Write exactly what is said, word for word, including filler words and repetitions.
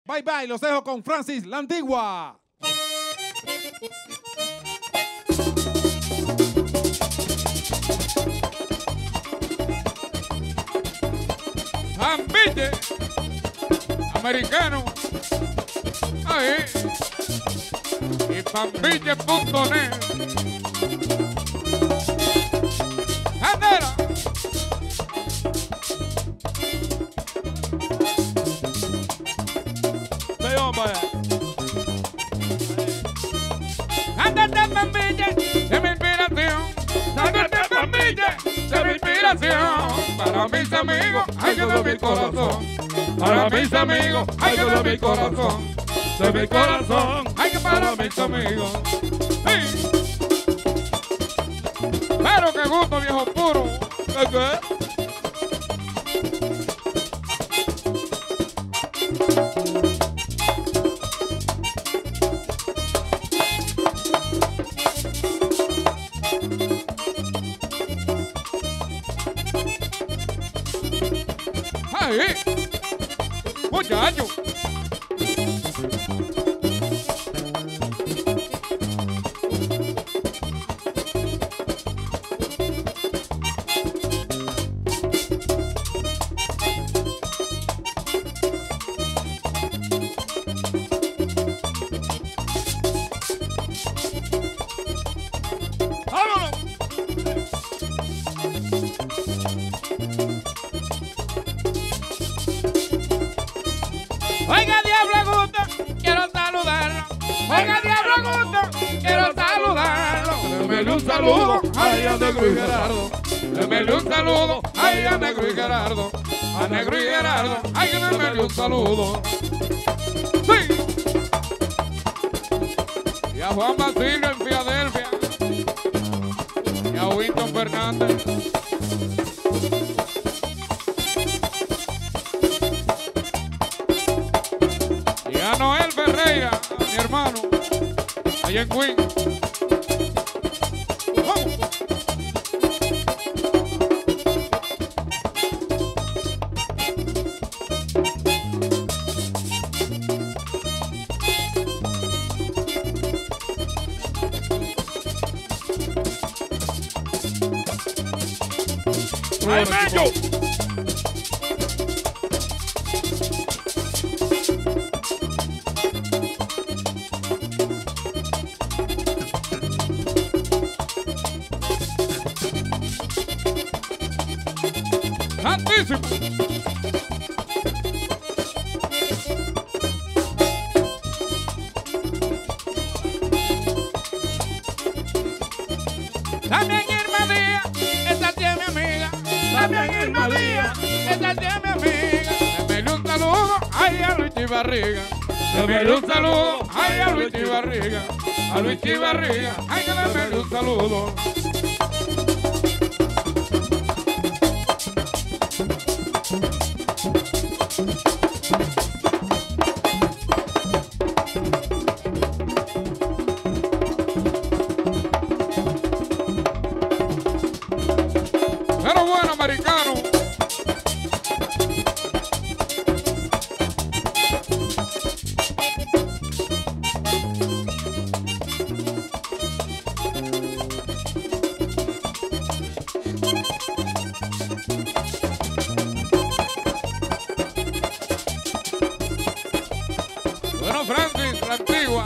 Bye bye, los dejo con Francis La Antigua. Ambille, americano, ahí, y pambille punto net. ¡Andera! ¡Sí, hombre! ¡Ándate, pambille, de mi inspiración! ¡Ándate, pambille, de mi inspiración! Para mis amigos, hay que dar mi corazón. Para mis amigos, hay que dar mi corazón. De mi corazón, hay que para mis amigos. ¡Sí! Pero qué gusto, viejo puro. ¿Qué qué? ¡Ay! ¡Muchacho! Oiga, Diablo Gusto, quiero saludarlo. Oiga, Diablo Gusto, quiero saludarlo. Démele un saludo ahí a Negro y Gerardo. Démele un saludo ahí a Negro y Gerardo. A Negro y Gerardo, hay que démele un saludo. Sí. Y a Juan Basilio en Filadelfia. Y a Winston Fernández. Y a Noel Ferreira, mi hermano, allá en Queen. ¡Vamos! ¡Ay, Mello! ¡Santísimo! También Irma Díaz, esta tía mi amiga. También Irma Díaz, esta tía mi amiga. Démele un saludo ahí a Luis Chivarriga. Démele un saludo ahí a Luis Chivarriga. A Luis Chivarriga, hay que darle un saludo. Pero bueno, americano. Bueno, Francis, La Antigua.